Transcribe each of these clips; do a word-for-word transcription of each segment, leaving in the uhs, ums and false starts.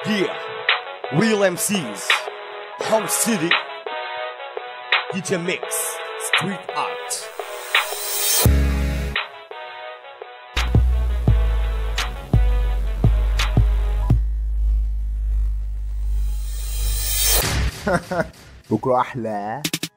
Yeah, real Emcees, whole city, D J mix, street art. بكرة أحلى.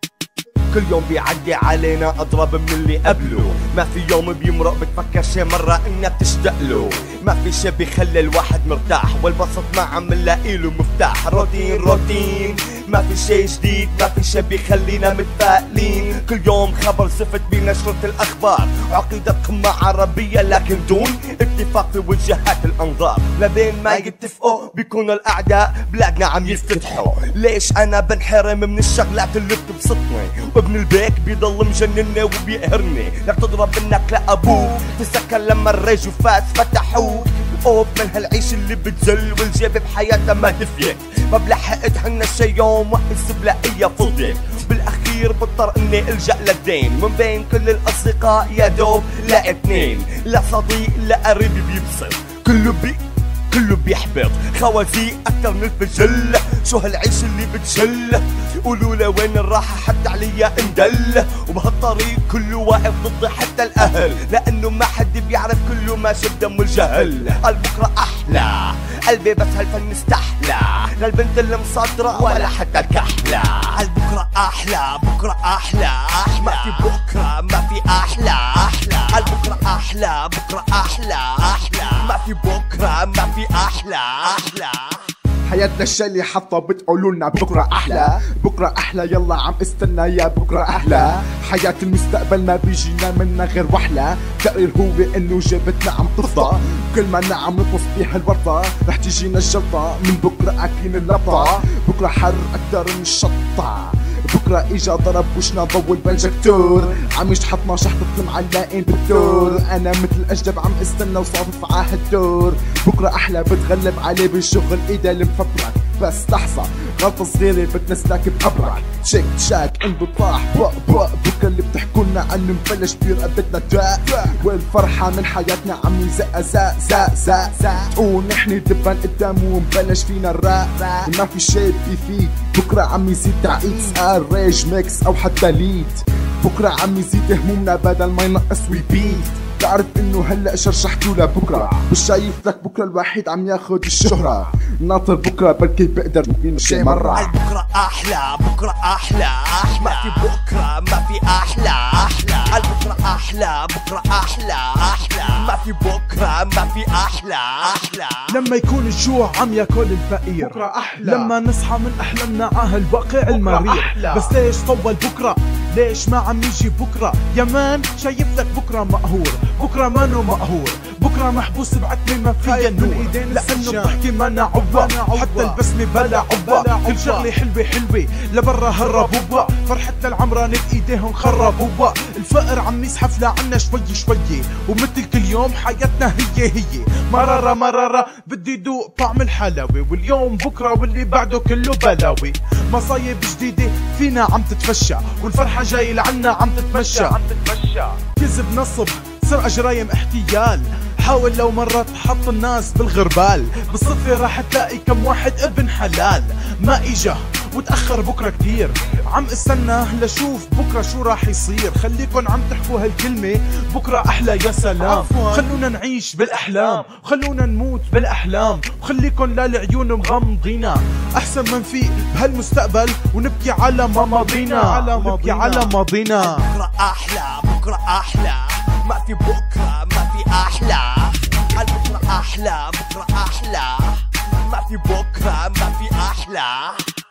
كل يوم بيعدي علينا اضرب من اللي قبله، ما في يوم بيمرق بتفكر شي مرة انك تشتقله، ما في شي بيخلي الواحد مرتاح والبسط ما عم نلاقي له مفتاح. روتين روتين ما في شي جديد، ما في شي بيخلينا متفائلين، كل يوم خبر زفت بنشرة الاخبار، عقيدة قمة عربية لكن دون اتفاق في وجهات الانظار، لبين ما يتفقوا بيكونوا الاعداء بلادنا عم يفتتحوا. ليش انا بنحرم من الشغلات اللي بتبسطني، وابن البيك بيضل مجنني وبيقهرني، لك تضرب منك لابوك تسكر لما الريج وفاس فتحوك. اوف من هالعيش اللي بتزل والجيب بحياتها ما دفيت، ما بلحقت حنا شي يوم وقت السبلائية فضيت، بالاخير بضطر اني الجأ للدين، من بين كل الاصدقاء يا دوب لا اثنين، لا صديق لا قريب بيبسط، كله بي كله بيحبط، خوازيق اكتر من الفجل، شو هالعيش اللي بتشل، قولوا له وين الراحة حتى عليا اندل، وبهالطريق كله واقف ضدي حتى الاهل، لانه ما حد بيعرف كله ماشي بدم الجهل. قال بكرة احلى قلبي بس هالفن استحلى، للبنت اللي مصدرة ولا حتى الكحلة. قال بكرة احلى بكرة احلى احلى، ما في بكرة ما في احلى احلى. قال بكرة احلى بكرة احلى احلى، ما في بكرة ما في احلى احلى. حياتنا الشي اللي حطه بتقولولنا بكرة أحلى، بكرة أحلى يلا عم استنى يا بكرة أحلى. حياة المستقبل ما بيجينا منا غير وحلة، تقرير هو إنه جابتنا عم تفضى، كل ما عم نطمس بيها الورطة رح تجينا الجلطة، من بكرة أكلين اللبطة، بكرة حر أكتر من الشطة، بكرة إجا ضرب وشنا ضو البنجكتور، عم يشحطنا شحطة المعلقين بالدور، أنا مثل أجدب عم استنى وصافف عهالدور، بكرة أحلى بتغلب عليه بالشغل إيدا المفبرك، بس لحظة غلطة صغيرة بتنسلك بقبرك، تشيك تشاك انبطاح بق بق، بكرة اللي بتحكولنا عنه مبلش برقبتنا داء، والفرحة من حياتنا عم يزق زاق زاق زاق زاق، ونحن دبان قدام ومبلش فينا الراق، ما في شي بيفيد، بكرة عم يزيد تعقيد سقال ريج ميكس أو حتى ليد، بكرة عم يزيد همومنا بدل ما ينقص ويبيد، تعرف انه هلا شرشحتو لبكره، مش شايف لك بكره الوحيد عم ياخد الشهره، ناطر بكره بركي بقدر فينا شي مره. بكره احلى بكره احلى احلى، ما في بكره ما في احلى احلى. بكره احلى بكره احلى احلى، ما في بكره ما في احلى احلى. لما يكون الجوع عم ياكل الفقير بكره احلى، لما نصحى من احلامنا عهالواقع المرير، بس ليش طول بكره؟ ليش ما عم يجي بكره؟ يا مان شايف لك بكره مقهور، بكره مانو مقهور، بكره محبوس بعتمة ما فيها النور، لانه بحكي مانا عبا، حتى البسمة بلا عبا، كل شغلة حلوة حلوة لبرا هربوبا، فرحتنا العمرانة بايديهم خربوبا، الفقر عم يزحف لعنا شوي شوي، ومثل كل يوم حياتنا هي هي، مرارة مرارة بدي دوق طعم الحلاوة، واليوم بكره واللي بعده كله بلاوي، مصايب جديدة فينا عم تتفشى، والفرحة جاي لعنا عم تتمشى عم تتمشى، كذب نصب سرقة جرايم احتيال، حاول لو مرة تحط الناس بالغربال، بالصدفة راح تلاقي كم واحد ابن حلال ما اجا وتأخر بكرة كتير، عم استنى لشوف بكرة شو راح يصير، خليكن عم تحكوا هالكلمة بكرة أحلى يا سلام، خلونا نعيش بالأحلام وخلونا نموت بالأحلام، وخليكن لا العيون مغمضينا، أحسن ما نفيق بهالمستقبل ونبكي على ما ماضينا، نبكي على ماضينا. بكرة أحلى بكرة أحلى، ما في بكرة ما في أحلى. بكرة أحلى بكرة أحلى، ما في بكرة ما في أحلى.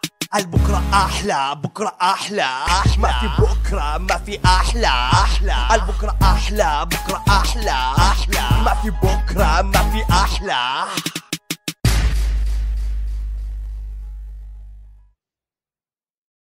بكرة أحلى بكرة أحلى ما في بكرة ما في أحلى أحلى. بكرة أحلى بكرة أحلى أحلى، ما في بكرة ما في أحلى.